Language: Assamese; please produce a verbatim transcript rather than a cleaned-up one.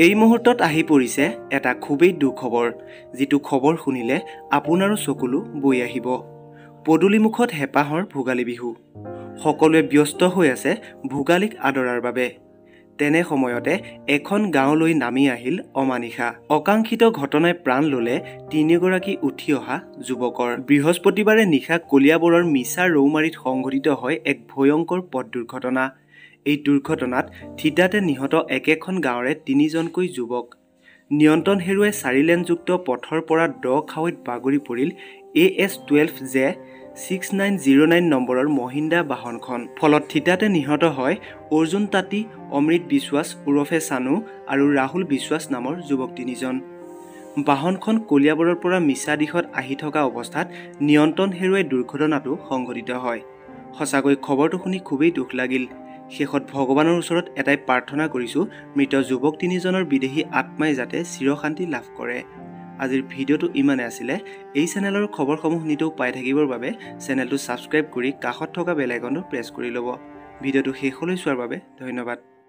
এই মুহূৰ্তত আহি পৰিছে এটা খুবেই দুখ খবৰ, যিটো খবৰ শুনিলে আপোনাৰো চকুলো বৈ আহিব। পদূলিমুখত হেঁপাহৰ ভোগালী বিহু। সকলোৱে ব্যস্ত হৈ আছে ভোগালীক আদৰাৰ বাবে। তেনে সময়তে এখন গাঁৱলৈ নামি আহিল অমানিশা। অকাংক্ষিত ঘটনাই প্ৰাণ ল'লে তিনিগৰাকী উঠি অহা যুৱকৰ। বৃহস্পতিবাৰে নিশা কলিয়াবৰৰ মিছা ৰৌমাৰীত সংঘটিত হয় এক ভয়ংকৰ পথ দুৰ্ঘটনা। এই দুৰ্ঘটনাত থিতাতে নিহত একেখন গাঁৱৰে তিনিজনকৈ যুৱক। নিয়ন্ত্ৰণ হেৰুৱাই চাৰিলেনযুক্ত পথৰ পৰা দ খাৱৈত বাগৰি পৰিল A S twelve J six nine zero' nine নম্বৰৰ মহিন্দ্ৰা বাহনখন। ফলত থিতাতে নিহত হয় অৰ্জুন তাঁতী, অমৃত বিশ্বাস ওৰফে চানু আৰু ৰাহুল বিশ্বাস নামৰ যুৱক তিনিজন। বাহনখন কলিয়াবৰৰ পৰা মিছা দিশত আহি থকা অৱস্থাত নিয়ন্ত্ৰণ হেৰুৱাই দুৰ্ঘটনাটো সংঘটিত হয়। সঁচাকৈ খবৰটো শুনি খুবেই দুখ লাগিল। শেষত ভগৱানৰ ওচৰত এটাই প্ৰাৰ্থনা কৰিছোঁ, মৃত যুৱক তিনিজনৰ বিদেহী আত্মাই যাতে চিৰশান্তি লাভ কৰে। আজিৰ ভিডিঅ'টো ইমানে আছিলে। এই চেনেলৰ খবৰসমূহ নিতৌ পাই থাকিবৰ বাবে চেনেলটো ছাবস্ক্ৰাইব কৰি কাষত থকা বেল আইকনটো প্ৰেছ কৰি ল'ব। ভিডিঅ'টো শেষলৈ চোৱাৰ বাবে ধন্যবাদ।